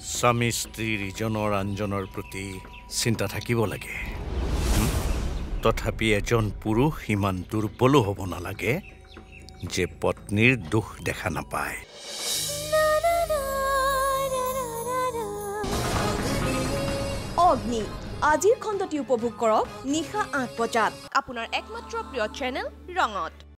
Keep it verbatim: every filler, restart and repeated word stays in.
স্বামী স্ত্ৰীৰ ইজনৰ আনজনৰ প্ৰতি চিন্তা থাকিব লাগে তথাপি এজন পুৰুষ ইমান দুৰ্বলো হ'ব নালাগে যে পত্নীৰ দুখ দেখা নাপায় অগ্নি আজিৰ খণ্ডটি উপভোগ কৰক নিশা আঠ বজাত আপোনাৰ একমাত্ৰ প্ৰিয় চেনেল ৰঙত